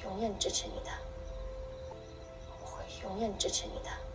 永远支持你的，我会永远支持你的。